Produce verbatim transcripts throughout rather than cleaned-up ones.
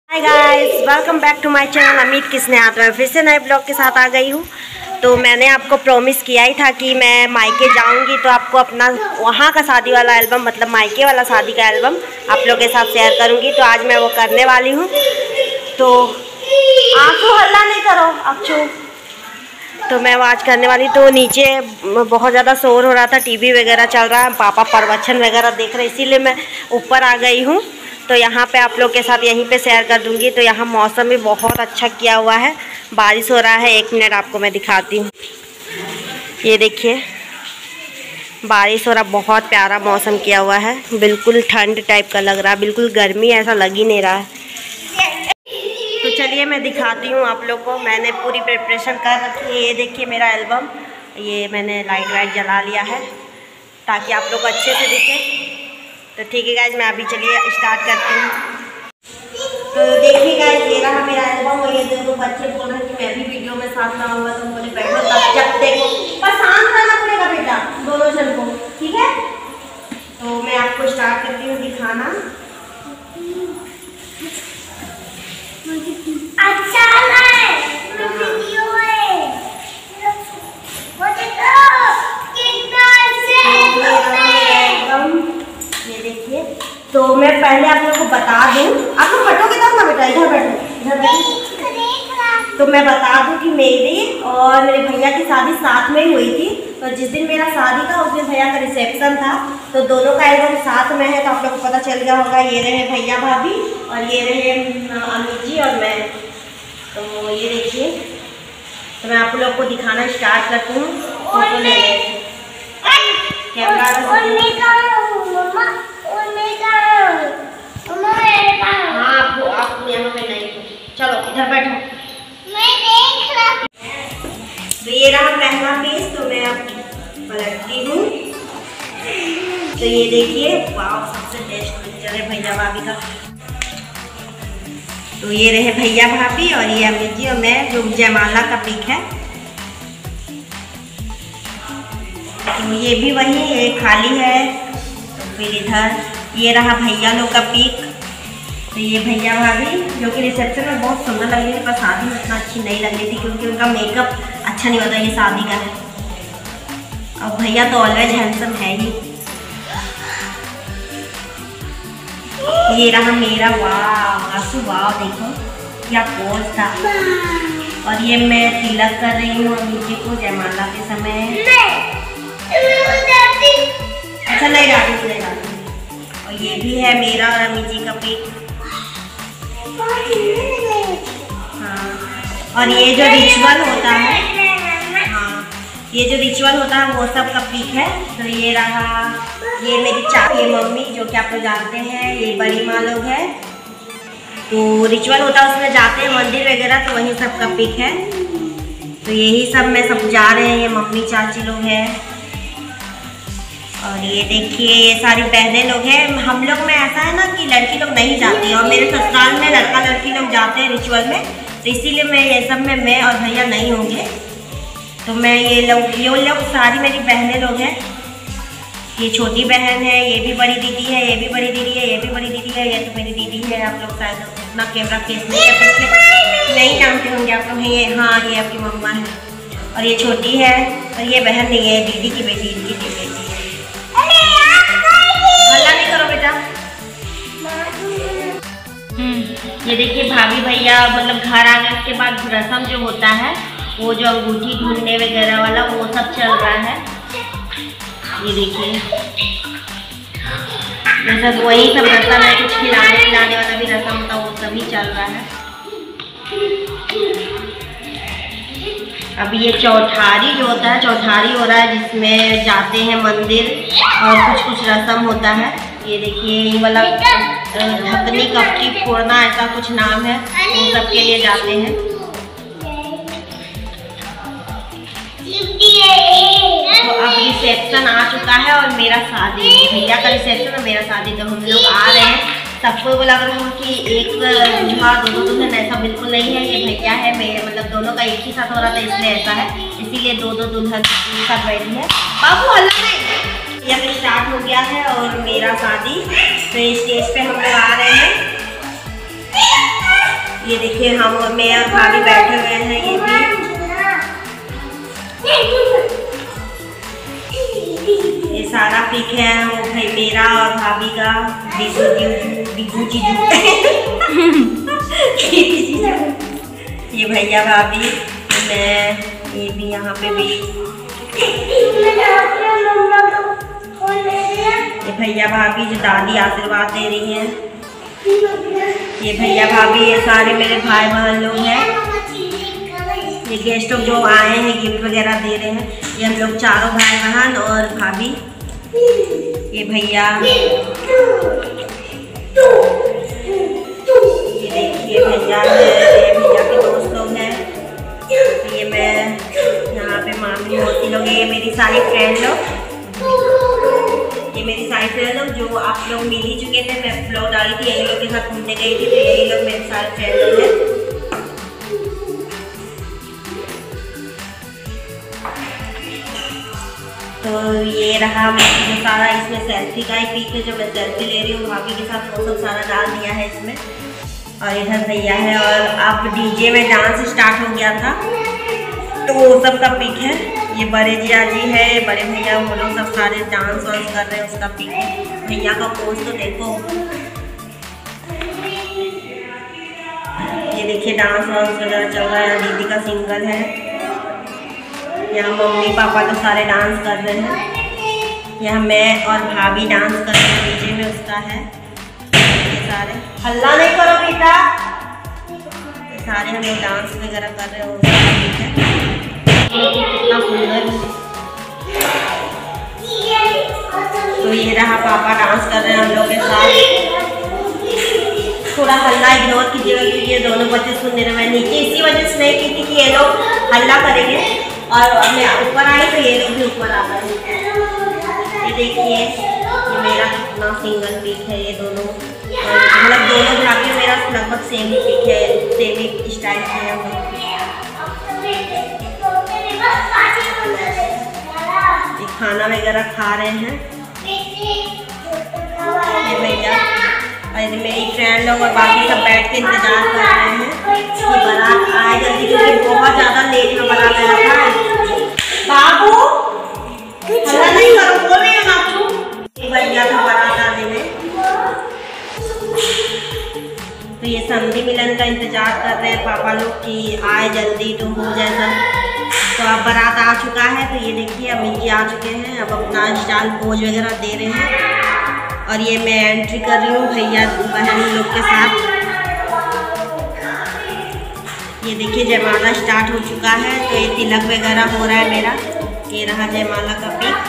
Hi guys, welcome back to my channel. Amit किसने हाथ में फिर से नए ब्लॉग के साथ आ गई हूँ। तो मैंने आपको प्रॉमिस किया ही था कि मैं मायके जाऊँगी तो आपको अपना वहाँ का शादी वाला एल्बम, मतलब मायके वाला शादी का एल्बम आप लोगों के साथ शेयर करूँगी। तो आज मैं वो करने वाली हूँ। तो आंसू हल्ला नहीं करो अक्षु। तो मैं वो आज करने वाली। तो नीचे बहुत ज़्यादा शोर हो रहा था, टीवी वगैरह चल रहा है, पापा प्रवचन वगैरह देख रहे, इसीलिए मैं ऊपर आ गई हूँ। तो यहाँ पे आप लोग के साथ यहीं पे शेयर कर दूँगी। तो यहाँ मौसम भी बहुत अच्छा किया हुआ है, बारिश हो रहा है। एक मिनट आपको मैं दिखाती हूँ, ये देखिए बारिश हो रहा, बहुत प्यारा मौसम किया हुआ है। बिल्कुल ठंड टाइप का लग रहा है, बिल्कुल गर्मी ऐसा लग ही नहीं रहा है। तो चलिए मैं दिखाती हूँ आप लोग को। मैंने पूरी प्रिपरेशन कर रखी है। ये देखिए मेरा एल्बम, ये मैंने लाइट वाइट जला लिया है ताकि आप लोग को अच्छे से दिखे। तो ठीक है गाइज, मैं अभी चलिए स्टार्ट करती हूँ। तो देखिए गाइज, ये रहा मेरा एल्बम। और ये दोनों बच्चे बोल रहे हैं कि मैं भी वीडियो में साथ ना आऊँगा, तो बोले बैठो तब जब देखो, पर शांत रहना पड़ेगा बेटा दोनों जन को, ठीक है। तो मैं आपको स्टार्ट करती हूँ दिखाना। अच्छा है, वीडियो है, वो देखो कितना अच्छा है। ये देखिए, तो मैं पहले आप लोगों को बता दूं, आप लोग बैठोगे तब ना बेटा, इधर बैठो, इधर बैठो। तो मैं बता दूं कि मेरी और मेरे भैया की शादी साथ में ही हुई थी। तो जिस दिन मेरा शादी था उस दिन भैया का रिसेप्शन था। तो दोनों का एल्बम साथ में है, तो आप लोग को पता चल गया होगा। ये रहे भैया भाभी और ये रहे अमित जी और मैं। तो ये देखिए, तो मैं आप लोग को दिखाना स्टार्ट करती हूँ। फोटो ले कैमरा, हाँ आपको आप यहाँ पे नहीं, चलो इधर बैठो। मैं देख रहा। तो ये रहा पहला पेज, तो मैं अब पलटती हूँ। तो ये देखिए, वाव सबसे बेस्ट पिक्चर है भैया भाभी का। तो ये रहे भैया भाभी और ये अमित जी और मैं, जो जयमाला का पिक है। तो ये भी वही, ये खाली है। तो फिर इधर ये रहा भैया लोग का पिक। तो ये भैया भाभी जो कि रिसेप्शन में बहुत सुंदर लग रही थी, पर शादी में इतना अच्छी नहीं लग रही थी क्योंकि उनका मेकअप अच्छा नहीं होता, ये शादी का है। और भैया तो ऑलवेज हैंडसम है ही। ये रहा मेरा, वाह आंसू, वाह देखो क्या पोज था। और ये मैं तिलक कर रही हूँ अमित जी को जयमाला के समय। अच्छा नहीं डालती, नहीं डालती। और ये भी है मेरा और अमित जी का पिक। हाँ, और ये जो रिचुअल होता है, हाँ ये जो रिचुअल होता है वो सब का पिक है। तो ये रहा, ये मेरी चा ये मम्मी जो कि आप लोग जानते हैं, ये बड़ी माँ लोग है। तो रिचुअल होता है उसमें जाते हैं मंदिर वगैरह, तो वही सब का पिक है। तो यही सब में सब जा रहे हैं, ये मम्मी चाची लोग हैं। और ये देखिए ये सारी बहनें लोग हैं। हम लोग में ऐसा है ना कि लड़की लोग नहीं जाती, और मेरे ससुराल में लड़का लड़की लोग जाते हैं रिचुअल में। तो इसीलिए मैं ये सब में मैं और भैया नहीं होंगे। तो मैं ये लोग ये लोग सारी मेरी बहनें लोग हैं। ये छोटी बहन है, ये भी बड़ी दीदी है, ये भी बड़ी दीदी है, ये भी बड़ी दीदी है, ये तो मेरी दीदी है। आप लोग शायद इतना कैमरा फेस नहीं करते, नहीं जानते होंगे आप लोग। ये हाँ ये आपकी मम्मा है, और ये छोटी है, और ये बहन नहीं है, दीदी की बेटी, इनकी बेटी है। हल्ला नहीं करो बेटा। ये देखिए भाभी भैया मतलब घर आ गए, उसके बाद रस्म जो होता है वो जो अंगूठी ढूंढने वगैरह वाला वो सब चल रहा है। ये देखिए ये सब वही सब रस्म है, कुछ खिलाने खिलाने वाला भी रस्म होता है, वो सभी चल रहा है। अभी ये चौठारी जो होता है, चौठारी हो रहा है, जिसमें जाते हैं मंदिर और कुछ कुछ रस्म होता है। ये देखिए ये वाला ढकनी कपटी फोड़ना, ऐसा कुछ नाम है, वो सब के लिए जाते हैं। तो अब रिसेप्शन आ चुका है और मेरा शादी, भैया का रिसेप्शन और मेरा शादी। तो हम लोग आ रहे हैं, सबको बोला रहा हूँ कि एक जुहा दो दो दुल्हन, ऐसा बिल्कुल नहीं है। ये भैया है मेरे, मतलब दोनों का एक ही साथ हो रहा था इसलिए ऐसा है, इसीलिए दो दो दुल्हन एक साथ बैठी है। बाबू हल्ला नहीं। ये अभी स्टार्ट हो गया है और मेरा शादी। तो स्टेज पे हम लोग आ रहे हैं। ये देखिए हम मैं और भाभी बैठे हुए हैं। ये भी ये सारा पिक है वो भाई मेरा और भाभी का। दीदू दीदू जीजू ये भैया भाभी, मैं, ये भी यहाँ पे भी ये भैया भाभी जो दादी आशीर्वाद दे रही हैं। ये भैया भाभी, ये सारे मेरे भाई बहन लोग हैं। ये गेस्ट लोग जो आए हैं गिफ्ट वगैरह दे रहे हैं। ये हम लोग चारों भाई बहन और भाभी। ये भैया, ये देखिए भैया है, ये भैया के दोस्त लोग हैं। ये मैं यहाँ पे मामी मोती लोग, ये मेरी सारी फ्रेंड लोग, ये मेरी सारी फ्रेंड लोग जो आप लोग मिल ही चुके थे। मैं ब्लॉग डाली थी, यही लोग के साथ घूमने गई थी, तो यही लोग मेरे सारे फ्रेंड लोग हैं। तो ये रहा जो सारा इसमें सेल्फी का ही पिक है, जो मैं सेल्फी ले रही हूँ भाभी के साथ, वो सब सारा डाल दिया है इसमें। और इधर भैया है और अब डीजे में डांस स्टार्ट हो गया था, तो वो सब का पिक है। ये बड़े जिया जी है, बड़े भैया, वो लोग सब सारे डांस वांस कर रहे हैं, उसका पिक है। भैया का पोज तो देखो, ये देखिए डांस वांस वगैरह चल रहा है। दीदी का सिंगल है, यहाँ मम्मी पापा तो सारे डांस कर रहे हैं। यहाँ मैं और भाभी डांस कर रहे हैं, डीजे में उसका है। ये सारे हल्ला नहीं करो बेटा, सारे हम लोग डांस वगैरह कर रहे हैं। कितना सुंदर। तो ये रहा पापा डांस कर रहे हैं हम लोग के साथ। थोड़ा हल्ला इग्नोर कीजिएगा क्योंकि ये दोनों बच्चे सुन रहे हैं। मैं नीचे इसी वजह से नहीं की थी कि ये लोग हल्ला करेंगे, और मैं ऊपर आई तो ये लोग भी ऊपर आ गए। ये देखिए ये मेरा कितना सिंगल पिक है। ये दोनों मतलब दोनों भाभी मेरा लगभग सेम ही पिक है, सेम ही स्टाइल से है हम लोग। ये खाना वगैरह खा रहे हैं ये भैया, और मेरी फ्रेंड लोग और बाकी सब बैठ के इंतजार कर रहे हैं कि बारात आए जल्दी, क्योंकि बहुत ज़्यादा लेट में बारात आ रहा है। बाबू हल्ला नहीं करो, बोल रही है बाबू। एक बज गया था बारात आने में, तो ये समधी मिलन का इंतजार कर रहे हैं पापा लोग कि आए जल्दी तो हो जाए सब। तो अब बारात आ चुका है, तो ये देखिए अम्मी जी आ चुके हैं। अब अपना स्टाइल पोज वगैरह दे रहे हैं, और ये मैं एंट्री कर रही हूँ भैया बहन लोग के साथ। ये देखिए जयमाला स्टार्ट हो चुका है, तो ये तिलक वगैरह हो रहा है मेरा। ये रहा जयमाला का पिक।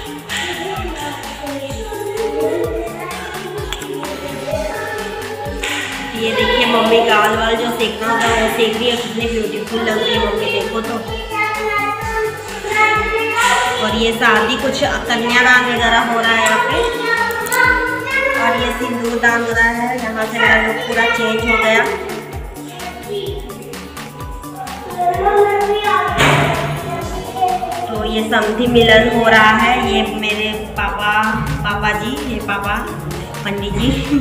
ये देखिए मम्मी गाल वाल जो सेकना होता है वो सेक रही है, कितनी ब्यूटीफुल लग रही है मम्मी, देखो तो। और ये शादी कुछ कन्यादान वगैरह हो रहा है यहाँ पे, और ये सिंदूर दान हो रहा है। यहाँ से मेरा लुक पूरा चेंज हो गया। तो ये समधी मिलन हो रहा है। ये मेरे पापा पापा जी, ये पापा पंडित जी।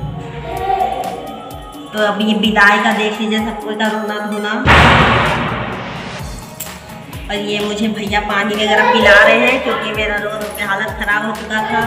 तो अब ये विदाई का देख लीजिए, सबको का रोना धोना। और ये मुझे भैया पानी वगैरह पिला रहे हैं क्योंकि मेरा रो रो के हालत खराब हो चुका था।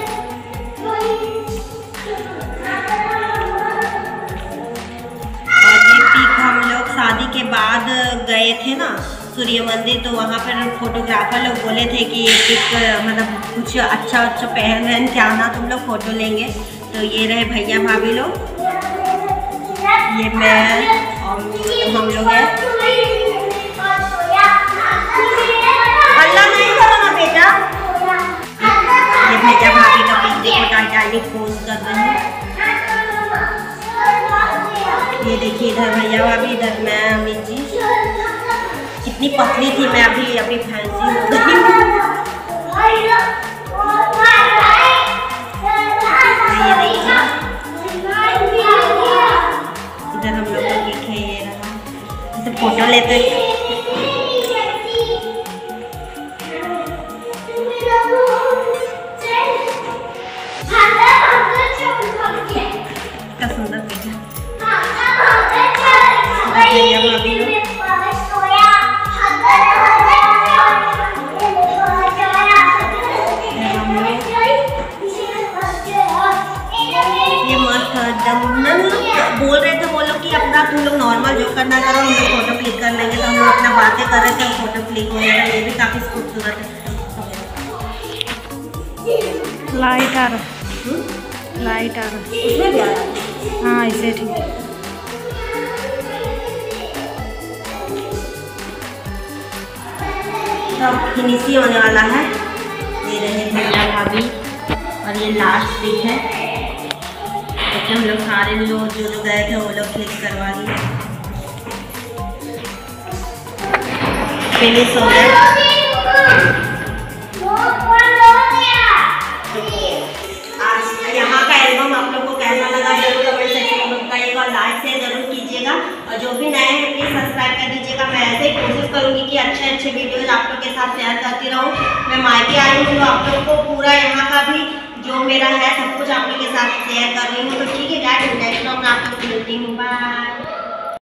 और ये पिक हम लोग शादी के बाद गए थे ना सूर्य मंदिर, तो वहाँ पर फोटोग्राफर लोग बोले थे कि ये पिक मतलब कुछ अच्छा अच्छा पहन वहन के आना, तुम लोग फोटो लेंगे। तो ये रहे भैया भाभी लोग, ये मैं और हम लोग हैं। अल्लाह नहीं करो ना बेटा। ये भैया भाभी का पिक देखो, टाइटैनिक पोज कर रहे हैं। ये देखिए इधर भैया भाभी, इधर मैं अमित जी। कितनी पतली थी मैं, अभी अभी फैंसी हो गई। ये देखिए इधर हम लोग को दिखे, ये रहा जैसे फोटो लेते कितना सुंदर पिक है। हम लोग नॉर्मल जो करना करो, हम लोग फोटो क्लिक कर लेंगे। तो हम लोग अपना बातें कर रहे थे, फोटो क्लिक हो गया। ये भी काफ़ी खूबसूरत है। लाइट आ रहा, लाइट आ रहा, इसमें भी आ रहा है। हाँ इसे ठीक है। तो फिनिश ही होने वाला है। ये रहे भैया भाभी और ये लास्ट पिक है। देखिए हम लोग सारे लोग जो जो गए थे वो लोग क्लिक करवा लिए। फिनिश हो गया। यहाँ का एल्बम आप लोग को कैसा लगा जरूर कमेंट सेक्शन में बताइएगा। लाइक शेयर जरूर कीजिएगा और जो भी नए हैं प्लीज सब्सक्राइब कर दीजिएगा। मैं ऐसे ही कोशिश करूंगी कि अच्छे अच्छे वीडियोज आप लोग के साथ शेयर करती रहूँ। मैं मायके आई हूँ तो आप लोग को पूरा यहाँ का भी जो मेरा है सब कुछ आप लोग के साथ शेयर कर रही हूँ। तो ठीक है गाइस, नेक्स्ट व्लॉग में आप लोग से मिलती हूँ। बाय।